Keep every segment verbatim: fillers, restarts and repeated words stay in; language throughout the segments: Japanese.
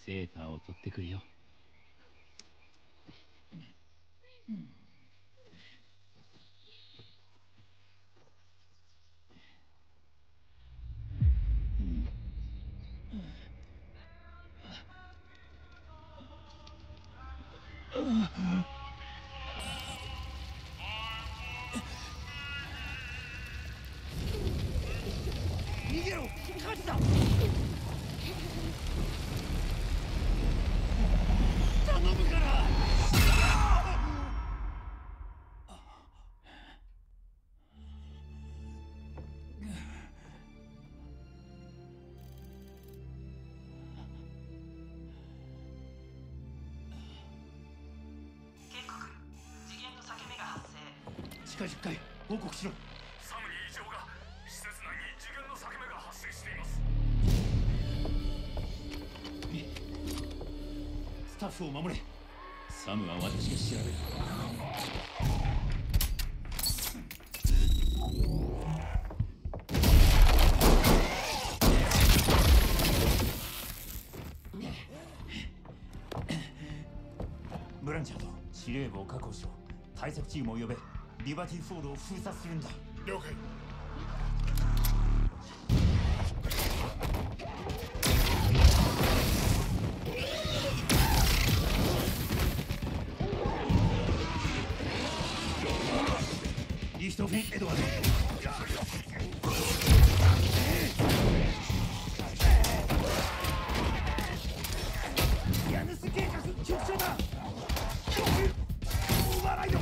セーターを取ってくるよ。 逃げろ、火事だ。頼むから。地下じゅっかい報告しろ。 サムに異常が。施設内に次元の裂け目が発生しています。 スタッフを守れ。 サムは私が調べる。 ブランチャード、司令部を確保しろ。対策チームを呼べ。リバティフォードを封鎖するんだ。 了解。 リヒトフェン・エドワード。ヤヌス計画局長だ。オーバーライド。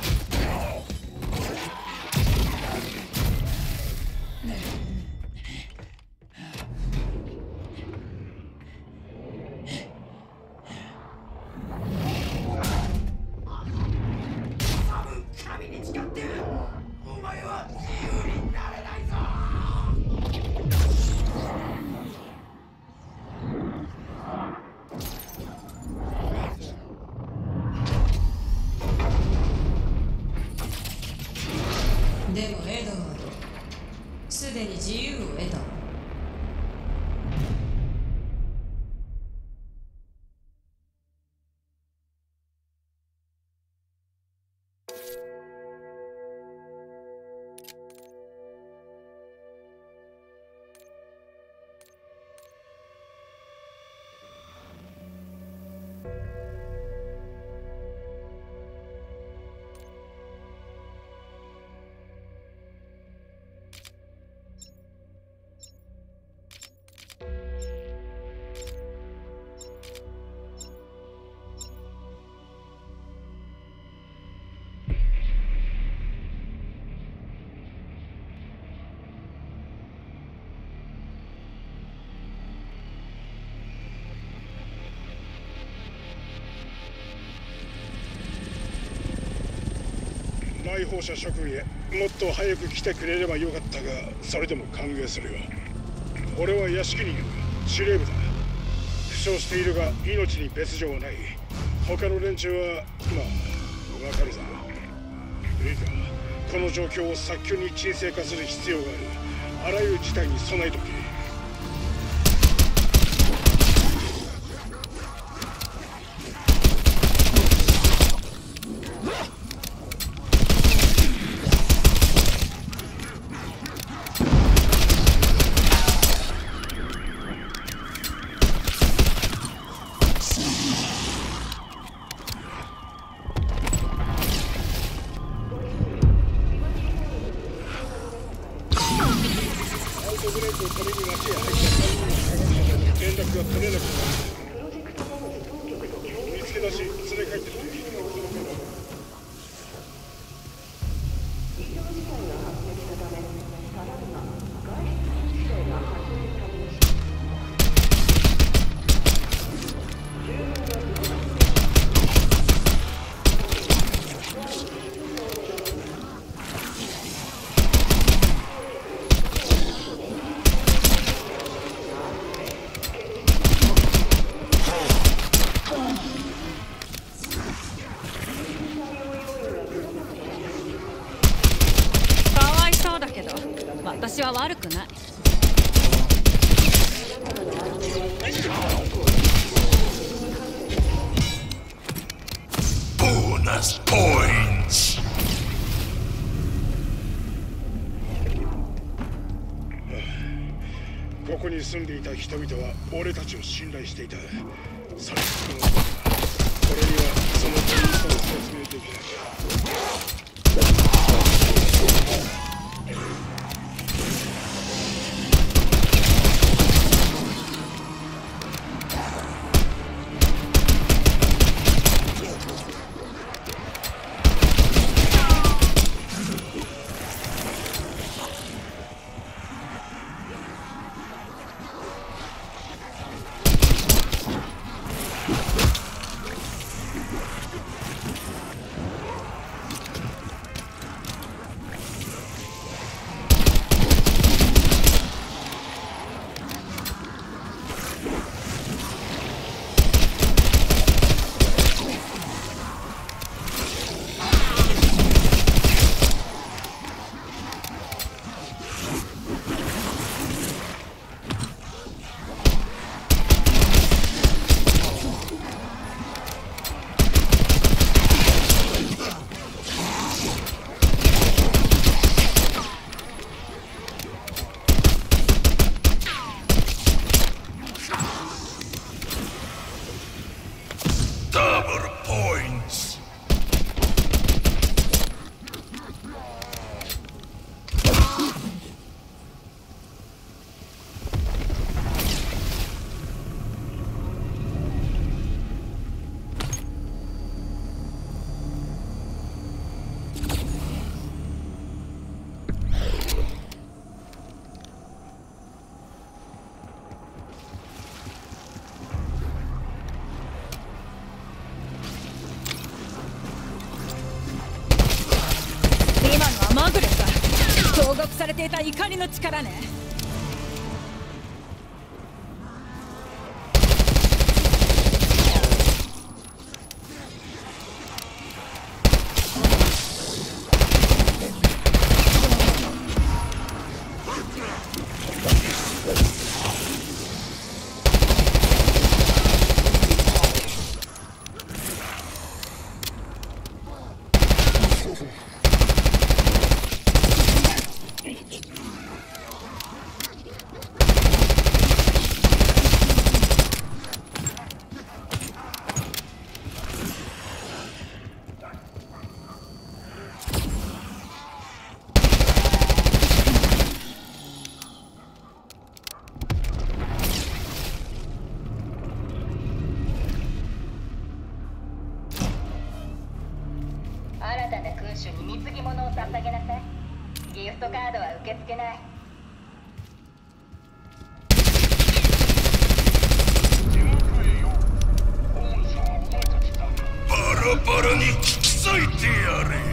神に誓ってお前は自由になれないぞ。 でもエドワード、すでに自由を得たわ。 来訪者諸君へもっと早く来てくれればよかったが、それでも歓迎するよ。俺は屋敷にいる司令部だ。負傷しているが命に別状はない。他の連中はまあわかるさ。いいか、この状況を早急に沈静化する必要がある。あらゆる事態に備えとけ。連絡が取れなくなる。見つけ出し連れ帰ってくれ。 私は悪くない。 Bonus points! ここに住んでいた人々は俺たちを信頼していた。それ俺にはその点数を説明できない。 Double points! 今のはマグレか。投獄されていた怒りの力ね。 新たな君主に貢ぎ物を捧げなさい。ギフトカードは受け付けない。 バラバラに引き裂いてやれ。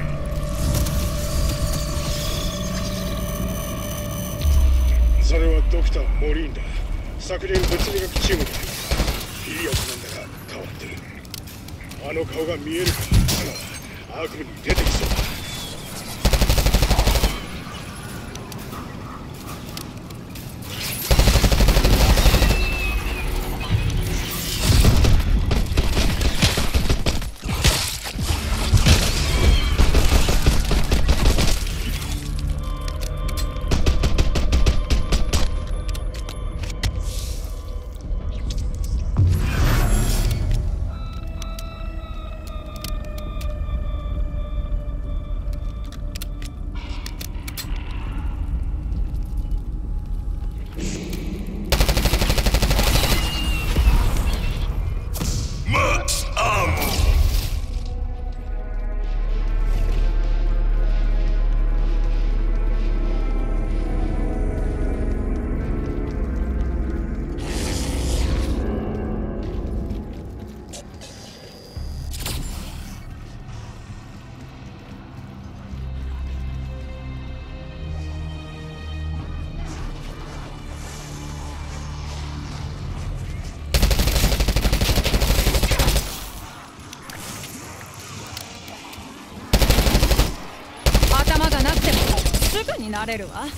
それはドクター・モリーンだ。昨年物理学チームに入ったいいやつなんだが変わってる。あの顔が見えるか。悪夢に出てきそうだ。 頭がなくてもすぐになれるわ。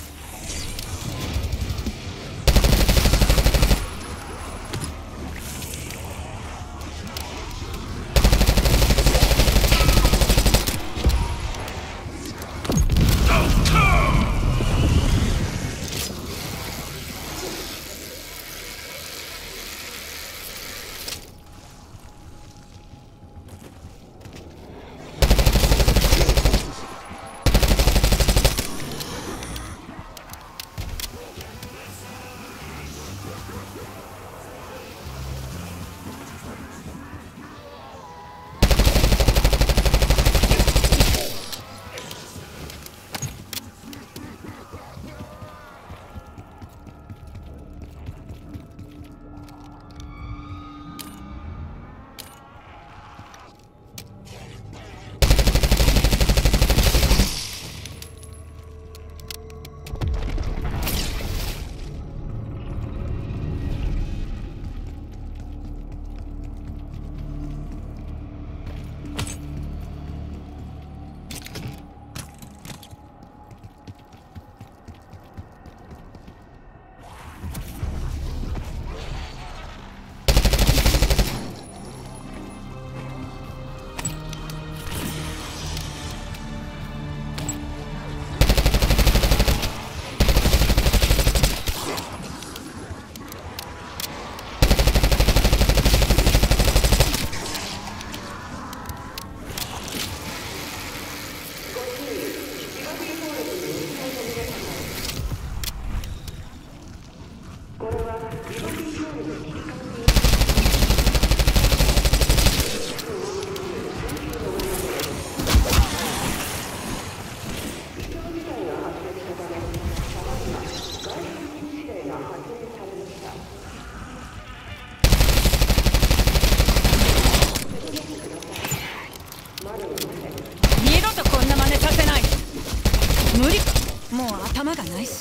がないし。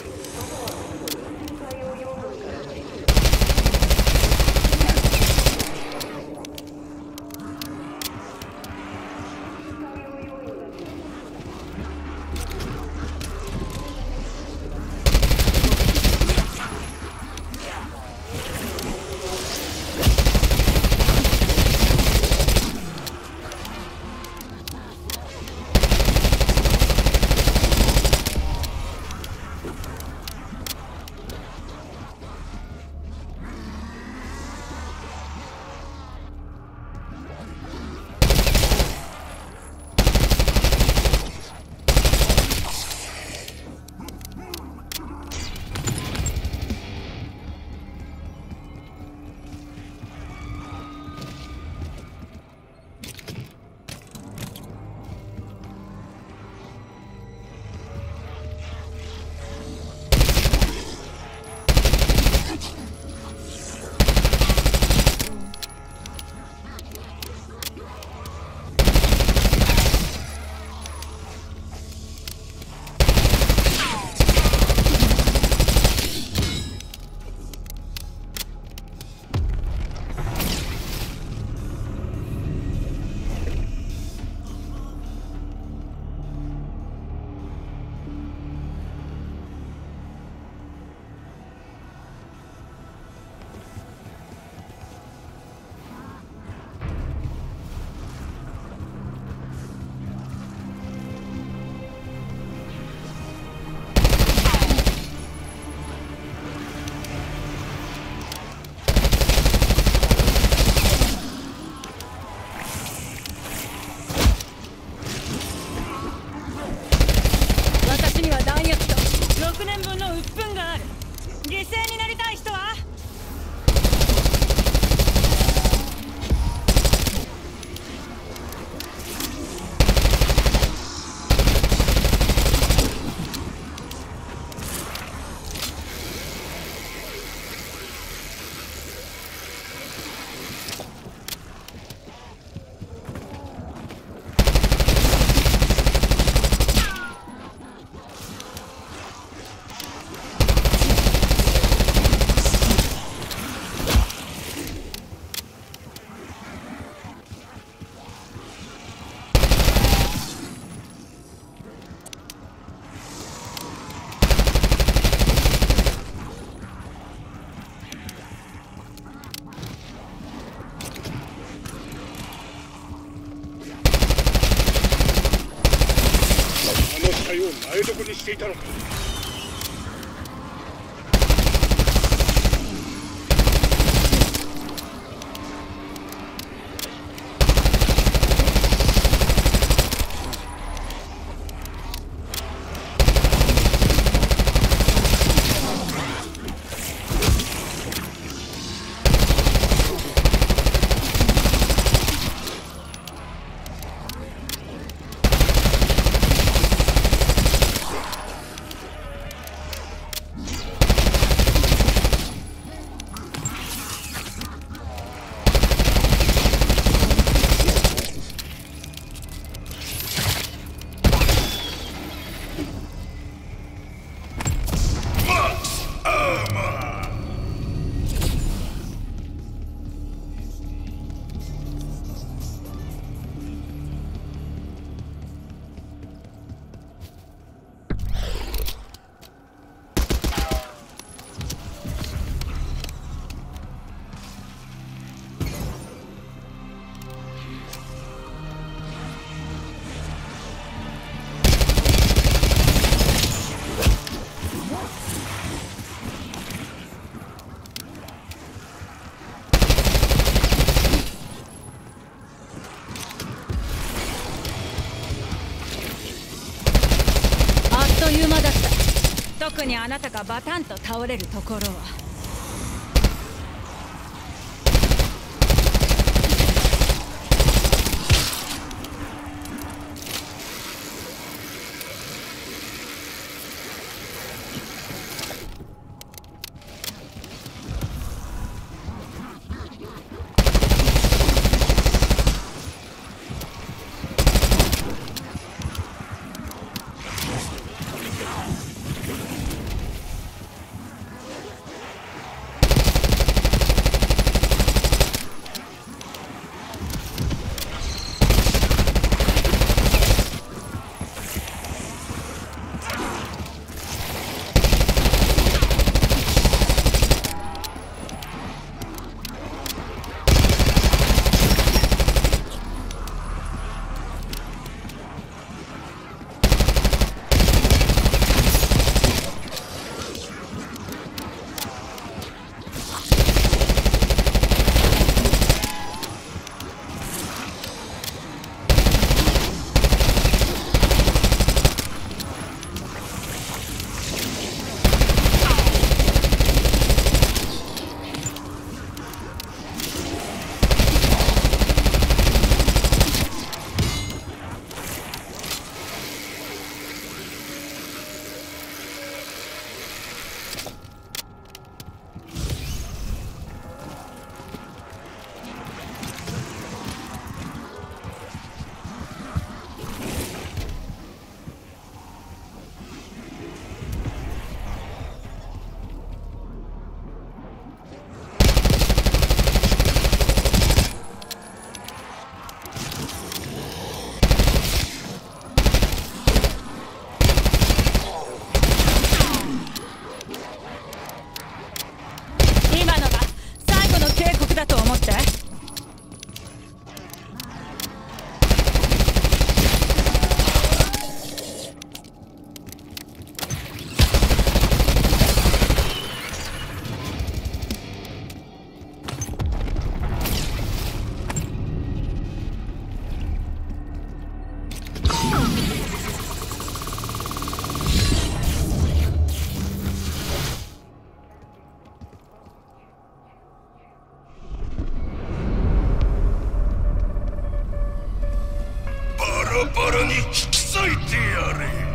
ろくねんぶんの鬱憤がある。犠牲になりたい人は？ 前どこにしていたのか。 あっという間だった。特にあなたがバタンと倒れるところは。 ラバラに引き裂いてやれ。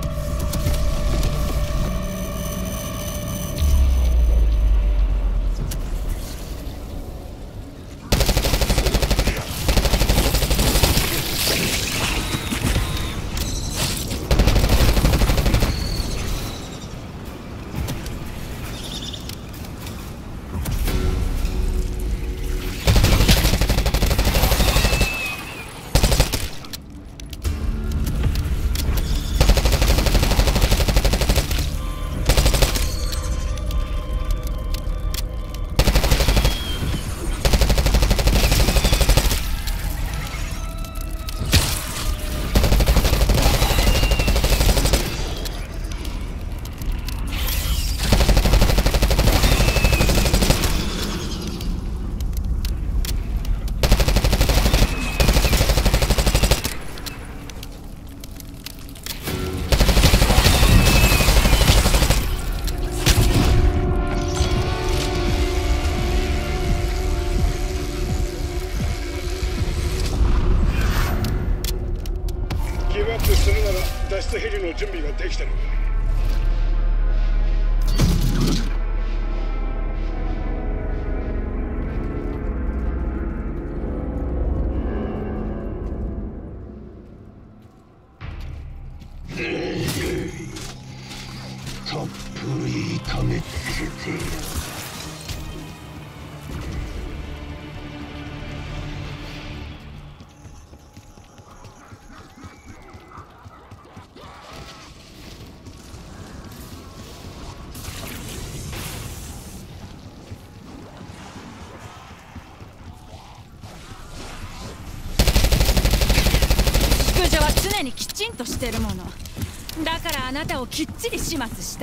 するなら脱出ヘリの準備ができてる。 たっぷり痛めつけてやる。 常にきちんとしてるものだからあなたをきっちり始末した。